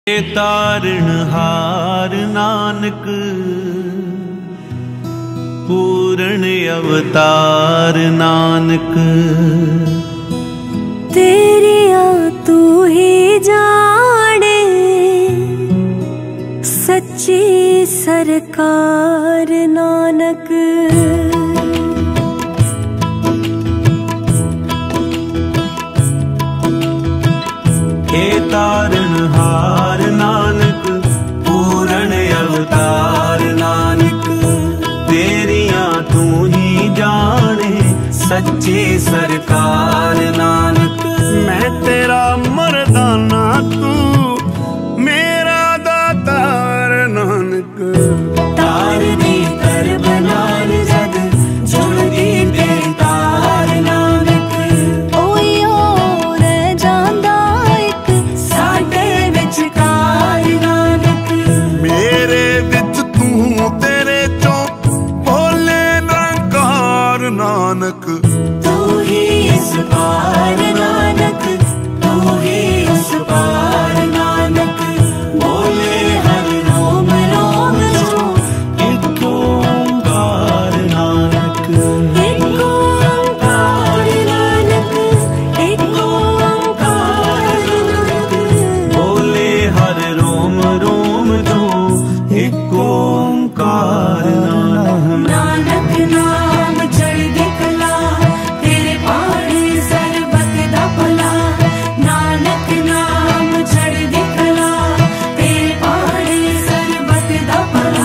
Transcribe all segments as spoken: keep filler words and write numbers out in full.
तारणहार नानक पूर्ण अवतार नानक, तेरिया तू ही जाने सच्ची सरकार नानक। हे तारणहार नानक पूर्ण अवतार नानक, तेरिया तू ही जाने सच्ची सरकार नानक। मैं तेरा मर्दाना तू मेरा दातार नानक, तार दी कर बनाल जग जुड़ दी बेतार नानक। ओयो रे जांदा एक साडे विचकार नानक, मेरे विच तू तेरे चो भोले निरंकार नानक। तू ही इस पार नानक, तू ही उस पार नानक। बोले हर रोम रोम जो एक ओंकार नानक, एक ओंकार नानक, एक ओंकार नानक। बोले हर रोम रोम जो एक ओंकार नानक। नानक नाम चढ़दी कला तेरे पाड़े सरबत दा भला। नानक नाम चढ़दी कला तेरे पाड़े सरबत दा भला।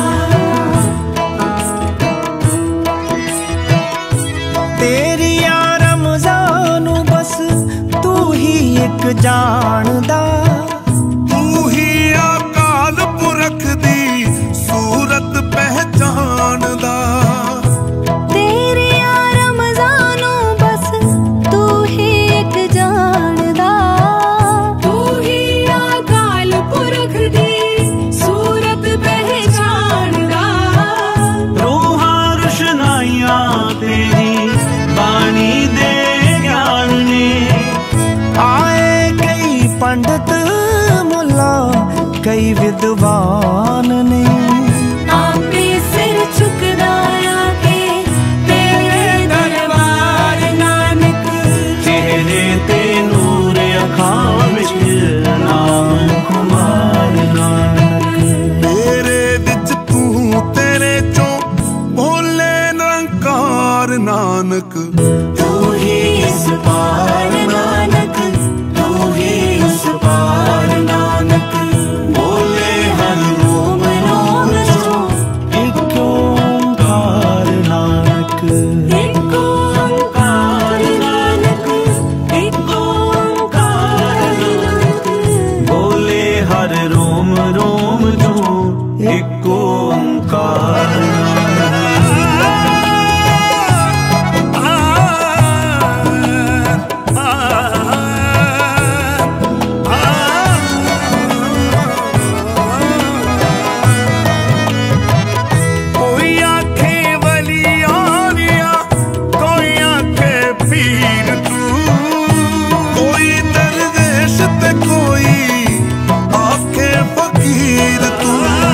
तेरिया रमज़ानू बस तू ही एक जानदा, तू ही अकाल पुरख दी सूरत पहचानदा। तेरिया रमज़ानू बस तू ही एक जानदा, तू ही अकाल पुरख दी सूरत पहचानदा। रूहां रुशनाइयां तेरी बाणी दे ज्ञान ने, आए कई पंडित मुल्ला कई विद्वान ने। आपे सिर झुकदाया के तेरे दरबार नानक। चेहरे ते नूर अखां विच नाम कुमार नानक। मेरे विच तू तेरे चो भोले निरंकार नानक। तू ही इस पार नानक, तू ही उस पार नानक। बोले हर रोम रोम जो एक ओंकार नानक, एक ओंकार नानक, एक ओंकार नानक। बोले हर रोम रोम जो एक ओंकार नानक। कोई आखे वली आलिया, कोई आखे पीर तू, कोई दरवेश ते कोई आखे फकीर तू।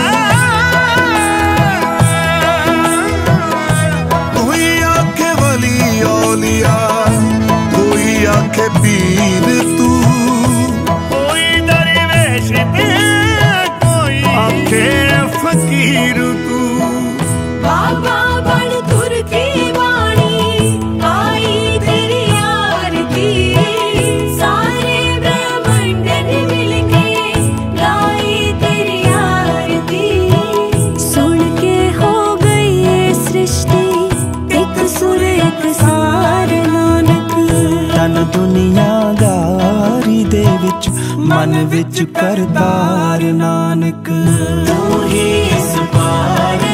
कोई आखे वली आलिया, कोई आखे पीर तू, कोई दरवेश ते कोई आखे फकीर तू। बाबा बड़ तुर की वाणी आई तेरी आरती। सारे ब्रह्मांड ने मिलके गाई तेरी आरती। सुन के हो गई ये सृष्टि एक सुर एक सार नानक। तन दुनियादारी दे विच मन विच करतार नानक। तू ही इस पार